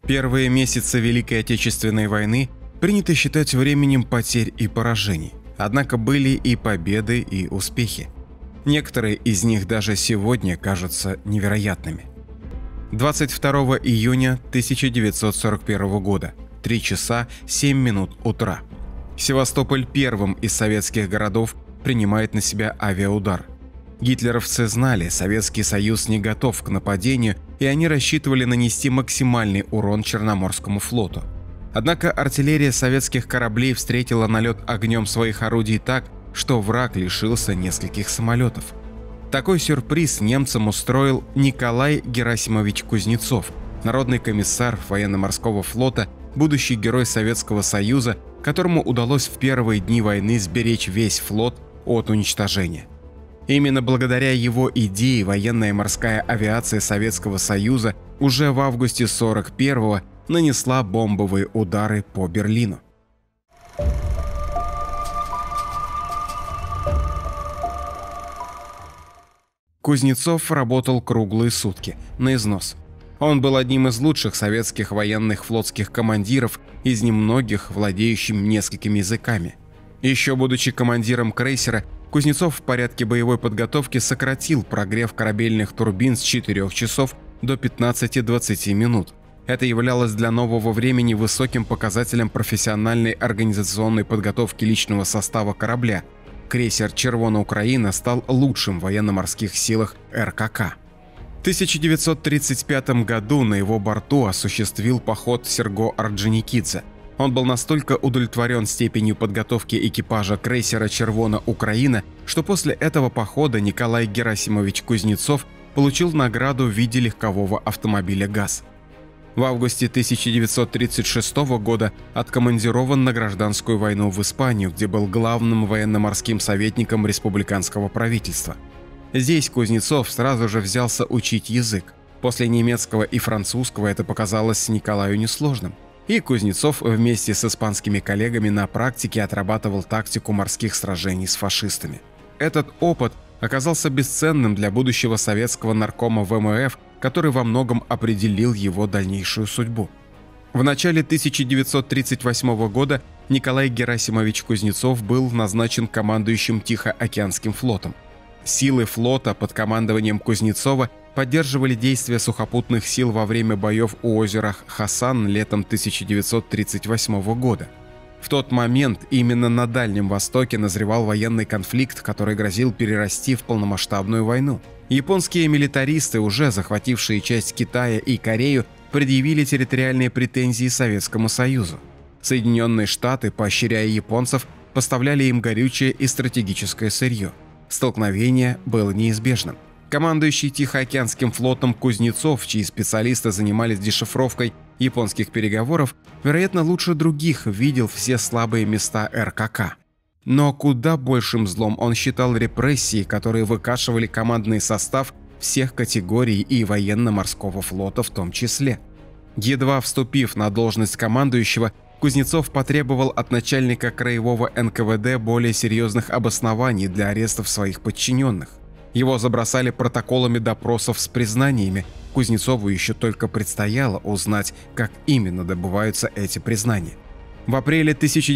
Первые месяцы Великой Отечественной войны принято считать временем потерь и поражений. Однако были и победы, и успехи. Некоторые из них даже сегодня кажутся невероятными. 22 июня 1941 года, 3 часа 7 минут утра. Севастополь первым из советских городов принимает на себя авиаудар. Гитлеровцы знали, Советский Союз не готов к нападению, и они рассчитывали нанести максимальный урон Черноморскому флоту. Однако артиллерия советских кораблей встретила налет огнем своих орудий так, что враг лишился нескольких самолетов. Такой сюрприз немцам устроил Николай Герасимович Кузнецов, народный комиссар военно-морского флота, будущий герой Советского Союза, которому удалось в первые дни войны сберечь весь флот от уничтожения. Именно благодаря его идее военная морская авиация Советского Союза уже в августе 1941-го нанесла бомбовые удары по Берлину. Кузнецов работал круглые сутки, на износ. Он был одним из лучших советских военных флотских командиров, из немногих владеющим несколькими языками. Еще будучи командиром крейсера, Кузнецов в порядке боевой подготовки сократил прогрев корабельных турбин с 4 часов до 15-20 минут. Это являлось для нового времени высоким показателем профессиональной организационной подготовки личного состава корабля. Крейсер «Червона Украина» стал лучшим в военно-морских силах РКК. В 1935 году на его борту осуществил поход Серго Орджоникидзе. Он был настолько удовлетворен степенью подготовки экипажа крейсера «Червона Украина», что после этого похода Николай Герасимович Кузнецов получил награду в виде легкового автомобиля ГАЗ. В августе 1936 года откомандирован на гражданскую войну в Испанию, где был главным военно-морским советником республиканского правительства. Здесь Кузнецов сразу же взялся учить язык. После немецкого и французского это показалось Николаю несложным. И Кузнецов вместе с испанскими коллегами на практике отрабатывал тактику морских сражений с фашистами. Этот опыт оказался бесценным для будущего советского наркома ВМФ, который во многом определил его дальнейшую судьбу. В начале 1938 года Николай Герасимович Кузнецов был назначен командующим Тихоокеанским флотом. Силы флота под командованием Кузнецова поддерживали действия сухопутных сил во время боев у озера Хасан летом 1938 года. В тот момент именно на Дальнем Востоке назревал военный конфликт, который грозил перерасти в полномасштабную войну. Японские милитаристы, уже захватившие часть Китая и Корею, предъявили территориальные претензии Советскому Союзу. Соединенные Штаты, поощряя японцев, поставляли им горючее и стратегическое сырье. Столкновение было неизбежным. Командующий Тихоокеанским флотом Кузнецов, чьи специалисты занимались дешифровкой японских переговоров, вероятно, лучше других видел все слабые места РКК. Но куда большим злом он считал репрессии, которые выкашивали командный состав всех категорий и военно-морского флота в том числе. Едва вступив на должность командующего, Кузнецов потребовал от начальника краевого НКВД более серьезных обоснований для арестов своих подчиненных. Его забросали протоколами допросов с признаниями. Кузнецову еще только предстояло узнать, как именно добываются эти признания. В апреле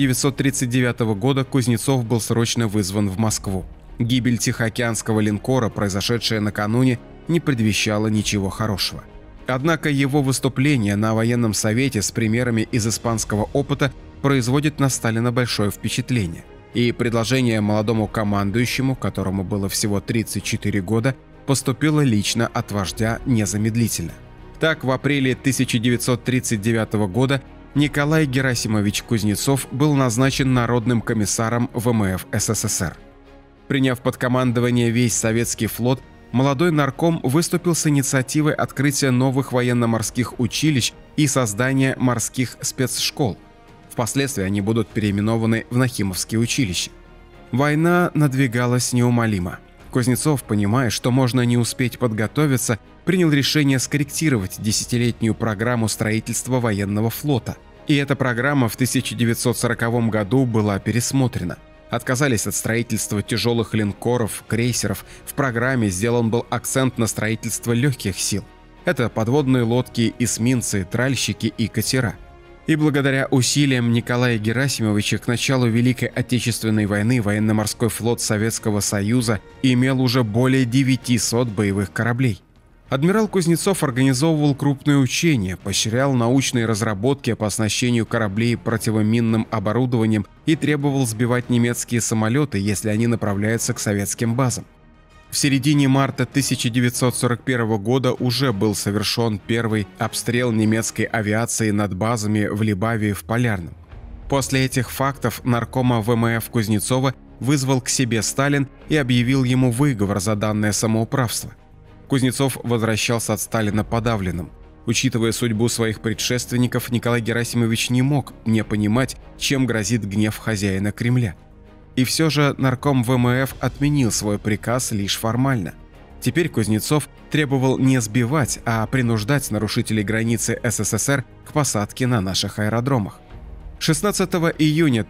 1939 года Кузнецов был срочно вызван в Москву. Гибель Тихоокеанского линкора, произошедшая накануне, не предвещала ничего хорошего. Однако его выступление на военном совете с примерами из испанского опыта производит на Сталина большое впечатление. И предложение молодому командующему, которому было всего 34 года, поступило лично от вождя незамедлительно. Так, в апреле 1939 года Николай Герасимович Кузнецов был назначен народным комиссаром ВМФ СССР. Приняв под командование весь советский флот, молодой нарком выступил с инициативой открытия новых военно-морских училищ и создания морских спецшкол. Впоследствии они будут переименованы в Нахимовские училища. Война надвигалась неумолимо. Кузнецов, понимая, что можно не успеть подготовиться, принял решение скорректировать десятилетнюю программу строительства военного флота. И эта программа в 1940 году была пересмотрена. Отказались от строительства тяжелых линкоров, крейсеров. В программе сделан был акцент на строительство легких сил. Это подводные лодки, эсминцы, тральщики и катера. И благодаря усилиям Николая Герасимовича к началу Великой Отечественной войны военно-морской флот Советского Союза имел уже более 900 боевых кораблей. Адмирал Кузнецов организовывал крупные учения, поощрял научные разработки по оснащению кораблей противоминным оборудованием и требовал сбивать немецкие самолеты, если они направляются к советским базам. В середине марта 1941 года уже был совершен первый обстрел немецкой авиации над базами в Либавии в Полярном. После этих фактов наркома ВМФ Кузнецова вызвал к себе Сталин и объявил ему выговор за данное самоуправство. Кузнецов возвращался от Сталина подавленным. Учитывая судьбу своих предшественников, Николай Герасимович не мог не понимать, чем грозит гнев хозяина Кремля. И все же нарком ВМФ отменил свой приказ лишь формально. Теперь Кузнецов требовал не сбивать, а принуждать нарушителей границы СССР к посадке на наших аэродромах. 16 июня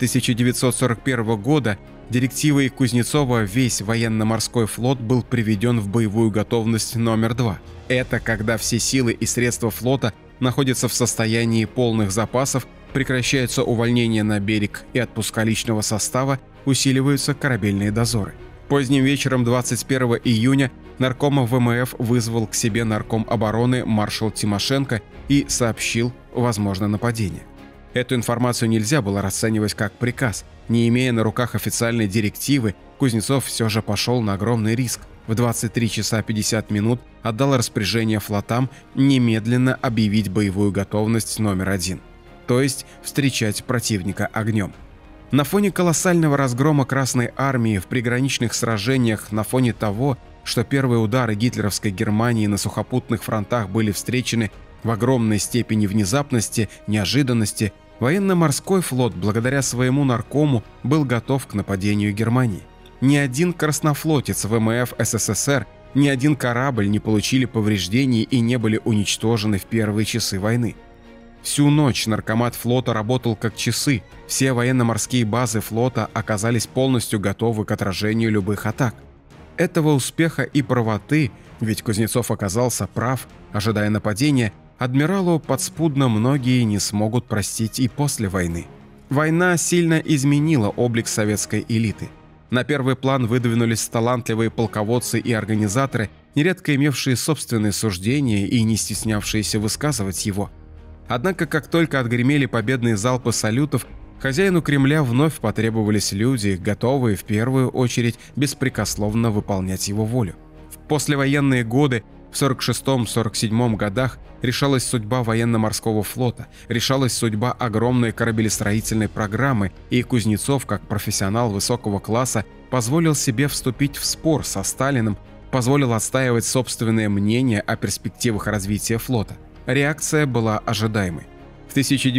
1941 года директивой Кузнецова весь военно-морской флот был приведен в боевую готовность номер 2. Это когда все силы и средства флота находятся в состоянии полных запасов, прекращаются увольнения на берег и отпуска личного состава, усиливаются корабельные дозоры. Поздним вечером 21 июня наркома ВМФ вызвал к себе нарком обороны маршал Тимошенко и сообщил о возможном нападении. Эту информацию нельзя было расценивать как приказ. Не имея на руках официальной директивы, Кузнецов все же пошел на огромный риск. В 23 часа 50 минут отдал распоряжение флотам немедленно объявить боевую готовность номер 1, то есть встречать противника огнем. На фоне колоссального разгрома Красной Армии в приграничных сражениях, на фоне того, что первые удары гитлеровской Германии на сухопутных фронтах были встречены в огромной степени внезапности, неожиданности, военно-морской флот, благодаря своему наркому, был готов к нападению Германии. Ни один краснофлотец ВМФ СССР, ни один корабль не получили повреждений и не были уничтожены в первые часы войны. Всю ночь наркомат флота работал как часы, все военно-морские базы флота оказались полностью готовы к отражению любых атак. Этого успеха и правоты, ведь Кузнецов оказался прав, ожидая нападения, адмиралу подспудно многие не смогут простить и после войны. Война сильно изменила облик советской элиты. На первый план выдвинулись талантливые полководцы и организаторы, нередко имевшие собственные суждения и не стеснявшиеся высказывать его. Однако, как только отгремели победные залпы салютов, хозяину Кремля вновь потребовались люди, готовые в первую очередь беспрекословно выполнять его волю. В послевоенные годы, в 1946-1947 годах, решалась судьба военно-морского флота, решалась судьба огромной корабелестроительной программы, и Кузнецов, как профессионал высокого класса, позволил себе вступить в спор со Сталиным, позволил отстаивать собственное мнение о перспективах развития флота. Реакция была ожидаемой. В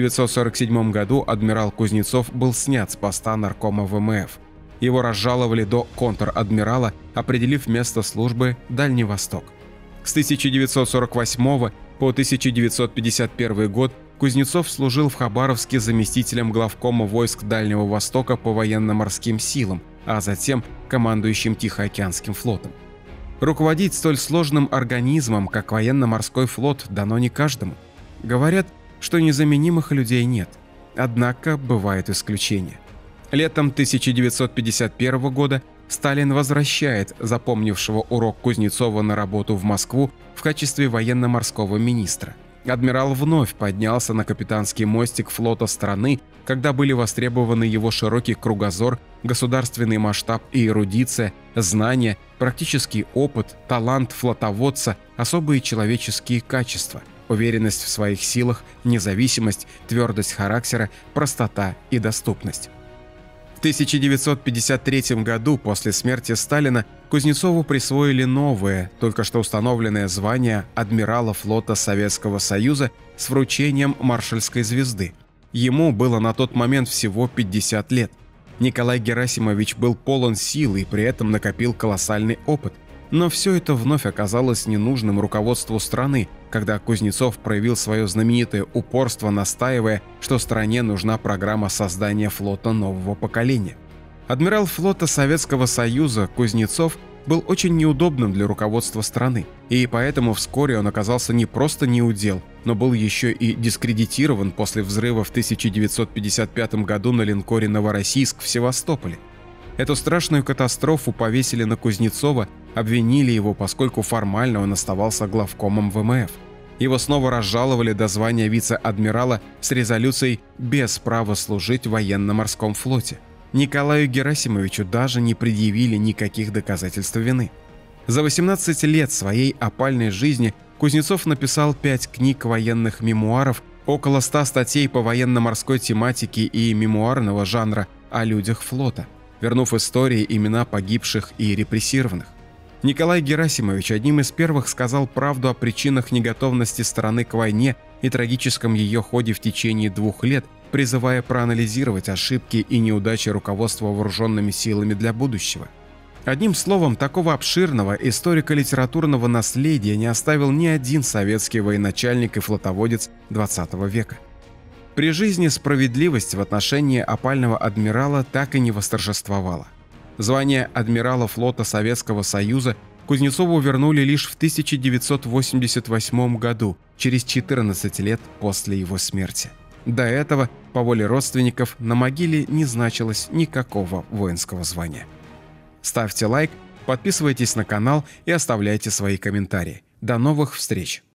1947 году адмирал Кузнецов был снят с поста наркома ВМФ. Его разжаловали до контр-адмирала, определив место службы Дальний Восток. С 1948 по 1951 год Кузнецов служил в Хабаровске заместителем главкома войск Дальнего Востока по военно-морским силам, а затем командующим Тихоокеанским флотом. Руководить столь сложным организмом, как военно-морской флот, дано не каждому. Говорят, что незаменимых людей нет. Однако бывают исключения. Летом 1951 года Сталин возвращает запомнившего урок Кузнецова на работу в Москву в качестве военно-морского министра. Адмирал вновь поднялся на капитанский мостик флота страны, когда были востребованы его широкий кругозор, государственный масштаб и эрудиция, знания, практический опыт, талант флотоводца, особые человеческие качества, уверенность в своих силах, независимость, твердость характера, простота и доступность. В 1953 году, после смерти Сталина, Кузнецову присвоили новое, только что установленное звание адмирала флота Советского Союза с вручением маршальской звезды. Ему было на тот момент всего 50 лет. Николай Герасимович был полон сил и при этом накопил колоссальный опыт. Но все это вновь оказалось ненужным руководству страны, когда Кузнецов проявил свое знаменитое упорство, настаивая, что стране нужна программа создания флота нового поколения. Адмирал флота Советского Союза Кузнецов был очень неудобным для руководства страны, и поэтому вскоре он оказался не просто неудел, но был еще и дискредитирован после взрыва в 1955 году на линкоре «Новороссийск» в Севастополе. Эту страшную катастрофу повесили на Кузнецова, обвинили его, поскольку формально он оставался главкомом ВМФ. Его снова разжаловали до звания вице-адмирала с резолюцией «без права служить в военно-морском флоте». Николаю Герасимовичу даже не предъявили никаких доказательств вины. За 18 лет своей опальной жизни Кузнецов написал 5 книг военных мемуаров, около 100 статей по военно-морской тематике и мемуарного жанра о людях флота, вернув истории имена погибших и репрессированных. Николай Герасимович одним из первых сказал правду о причинах неготовности страны к войне и трагическом ее ходе в течение 2 лет, призывая проанализировать ошибки и неудачи руководства вооруженными силами для будущего. Одним словом, такого обширного историко-литературного наследия не оставил ни один советский военачальник и флотоводец XX века. При жизни справедливость в отношении опального адмирала так и не восторжествовала. Звание адмирала флота Советского Союза Кузнецову вернули лишь в 1988 году, через 14 лет после его смерти. До этого, по воле родственников, на могиле не значилось никакого воинского звания. Ставьте лайк, подписывайтесь на канал и оставляйте свои комментарии. До новых встреч!